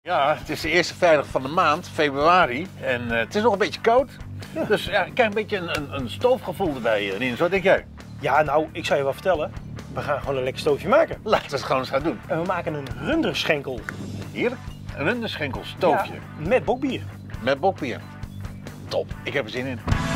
Ja, het is de eerste vrijdag van de maand, februari. En het is nog een beetje koud. Ja. Dus ja, ik krijg een beetje een stoofgevoel erbij, Rins. Wat denk jij? Ja, nou, ik zou je wel vertellen. We gaan gewoon een lekker stoofje maken. Laten we het gewoon eens gaan doen. En we maken een runderschenkel. Heerlijk. Een runderschenkel stoofje. Ja, met bokbier. Met bokbier. Top. Ik heb er zin in.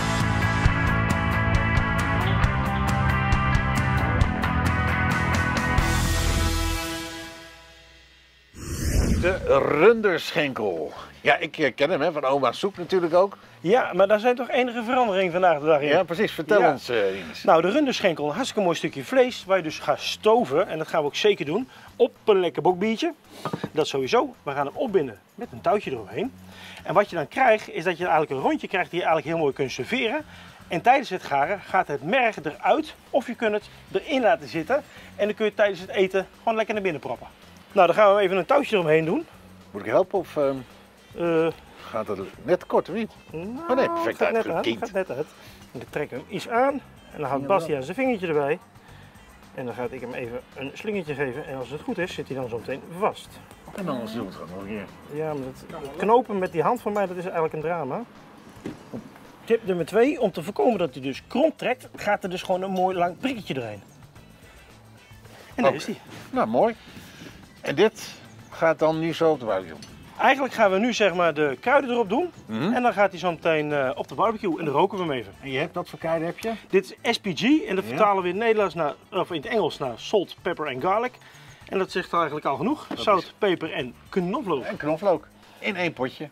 De runderschenkel. Ja, ik ken hem van oma's soep natuurlijk ook. Ja, maar daar zijn toch enige veranderingen vandaag de dag in. Ja, precies. Vertel ons, Rins. Nou, de runderschenkel, een hartstikke mooi stukje vlees waar je dus gaat stoven. En dat gaan we ook zeker doen op een lekker bokbiertje. Dat sowieso. We gaan hem opbinden met een touwtje eromheen. En wat je dan krijgt, is dat je eigenlijk een rondje krijgt die je eigenlijk heel mooi kunt serveren. En tijdens het garen gaat het merg eruit of je kunt het erin laten zitten. En dan kun je tijdens het eten gewoon lekker naar binnen proppen. Nou, dan gaan we even een touwtje eromheen doen. Moet ik helpen of gaat het net kort of niet? Nou, Oh nee, perfect gaat net uitgekiend. uit, gaat net uit. En dan trekken we hem iets aan en dan houdt Bastiaan zijn vingertje erbij. En dan ga ik hem even een slingertje geven en als het goed is zit hij dan zo meteen vast. En anders doen we het gewoon nog een keer. Ja, maar het knopen met die hand van mij, dat is eigenlijk een drama. Tip nummer 2, om te voorkomen dat hij dus krom trekt, gaat er dus gewoon een mooi lang prikketje doorheen. En daar is hij. Nou, mooi. En dit gaat dan nu zo op de barbecue. Eigenlijk gaan we nu zeg maar de kruiden erop doen en dan gaat hij zo meteen op de barbecue en dan roken we hem even. En je hebt dat voor kruiden, heb je? Dit is SPG en dat vertalen we in het Nederlands naar, of in het Engels naar salt, pepper en garlic. En dat zegt eigenlijk al genoeg. Zout, peper en knoflook. En knoflook. In één potje.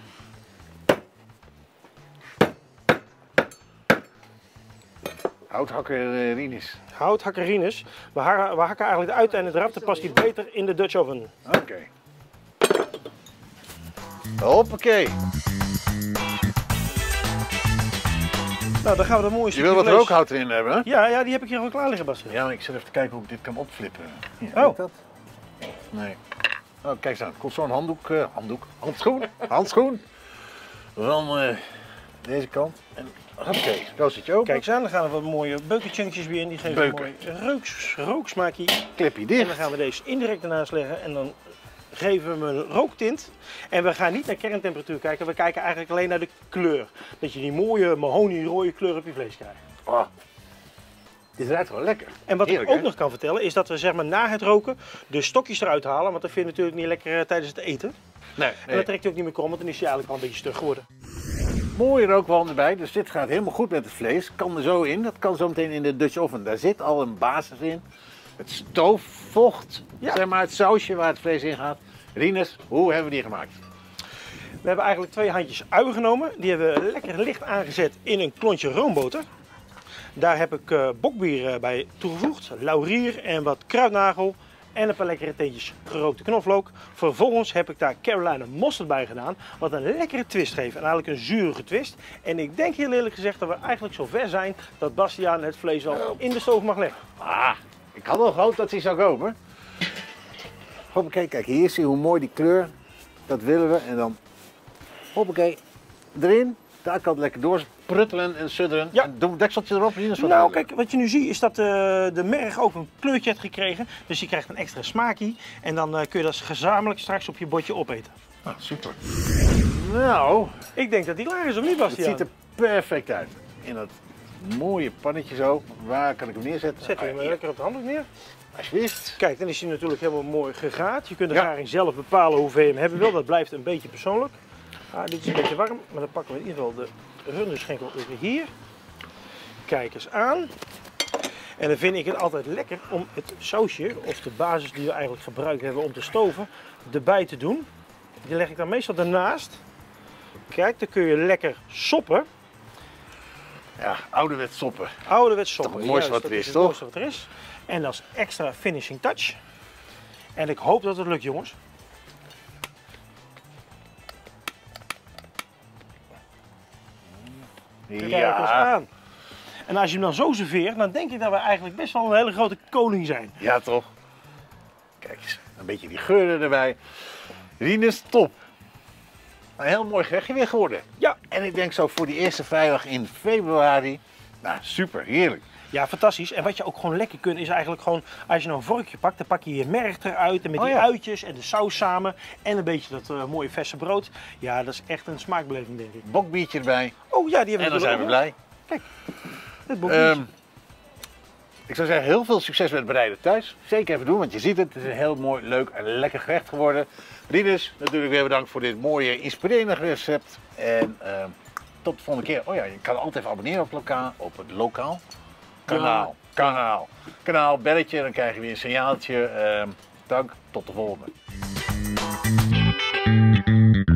Houthakker Rinus. Houthakker Rinus. We hakken eigenlijk de uiteinden eraf, dan past hij beter in de Dutch oven. Oké. Hoppakee. Nou, dan gaan we er mooi Je wil wat rookhout erin hebben, hè? Ja, die heb ik hier gewoon klaar liggen, Bastiaan. Ja, maar ik zit even te kijken hoe ik dit kan opflippen. Ja, Oh. weet dat? Nee. Oh, kijk eens aan. Er komt zo'n handschoen. Van deze kant. En oké, zo zit je open. Kijk eens aan, dan gaan er wat mooie beukenchunkjes weer in. Die geven een mooi rooksmaakje. Clipje dicht. En dan gaan we deze indirect ernaast leggen en dan geven we hem een rooktint. En we gaan niet naar kerntemperatuur kijken, we kijken eigenlijk alleen naar de kleur. Dat je die mooie mahonie-rode kleur op je vlees krijgt. Oh. Dit ruikt wel lekker. En wat Heerlijk, ik ook hè? nog kan vertellen is dat we zeg maar na het roken de stokjes eruit halen. Want dat vind je natuurlijk niet lekker tijdens het eten. Nee, En dan trekt hij ook niet meer krom, want dan is hij eigenlijk al een beetje stug geworden. Mooie rookwalm erbij, dus dit gaat helemaal goed met het vlees. Kan er zo in, dat kan zo meteen in de Dutch oven. Daar zit al een basis in. Het stoofvocht, zeg maar het sausje waar het vlees in gaat. Rinus, hoe hebben we die gemaakt? We hebben eigenlijk 2 handjes ui genomen. Die hebben we lekker licht aangezet in een klontje roomboter. Daar heb ik bokbier bij toegevoegd, laurier en wat kruidnagel. En een paar lekkere teentjes gerookte knoflook. Vervolgens heb ik daar Carolina mosterd bij gedaan. Wat een lekkere twist geeft. En eigenlijk een zurige twist. En ik denk heel eerlijk gezegd dat we eigenlijk zo ver zijn dat Bastiaan het vlees al in de stoof mag leggen. Ah, ik had al gehoopt dat hij zou komen. Hoppakee, kijk hier zie je hoe mooi die kleur. Dat willen we. En dan hoppakee, erin. Daar kan het lekker doorsputtelen en sudderen. Ja. En doe een dekseltje erop. Rinus, wat Nou duidelijk. kijk, wat je nu ziet is dat de merg ook een kleurtje heeft gekregen. Dus je krijgt een extra smaakje. En dan kun je dat gezamenlijk straks op je bordje opeten. Ah, super. Nou, Ik denk dat die klaar is, of niet het Bastiaan? ziet er perfect uit. In dat mooie pannetje zo. Waar kan ik hem neerzetten? Zet hem lekker op de handdoek neer. Alsjeblieft. Kijk, dan is hij natuurlijk helemaal mooi gegaard. Je kunt de garing zelf bepalen hoeveel je hem hebben wil. Dat blijft een beetje persoonlijk. Ah, dit is een beetje warm, maar dan pakken we in ieder geval de runderschenkel even hier. Kijk eens aan. En dan vind ik het altijd lekker om het sausje, of de basis die we eigenlijk gebruikt hebben om te stoven, erbij te doen. Die leg ik dan meestal ernaast. Kijk, dan kun je lekker soppen. Ja, ouderwets soppen. Ouderwets soppen. Het mooiste wat er is, het toch? mooiste wat er is. En als extra finishing touch. En ik hoop dat het lukt, jongens. Kijk eens aan. En als je hem dan zo serveert, dan denk ik dat we eigenlijk best wel een hele grote koning zijn. Ja, toch? Kijk eens, een beetje die geuren erbij. Rinus, top. Een heel mooi gerechtje weer geworden. Ja. En ik denk zo voor die eerste vrijdag in februari. Nou, super, heerlijk. Ja, fantastisch. En wat je ook gewoon lekker kunt is eigenlijk gewoon, als je nou een vorkje pakt, dan pak je je merg eruit en met die uitjes en de saus samen en een beetje dat mooie verse brood. Ja, dat is echt een smaakbeleving, denk ik. Bokbiertje erbij. Oh ja, die hebben we. En dan zijn we blij. Kijk, het bokbiertje. Ik zou zeggen, heel veel succes met het bereiden thuis. Zeker even doen, want je ziet het. Het is een heel mooi, leuk en lekker gerecht geworden. Rinus, natuurlijk weer bedankt voor dit mooie, inspirerende recept. En tot de volgende keer. Oh ja, je kan altijd even abonneren op het lokaal kanaal, belletje. Dan krijg je weer een signaaltje. Dank, tot de volgende.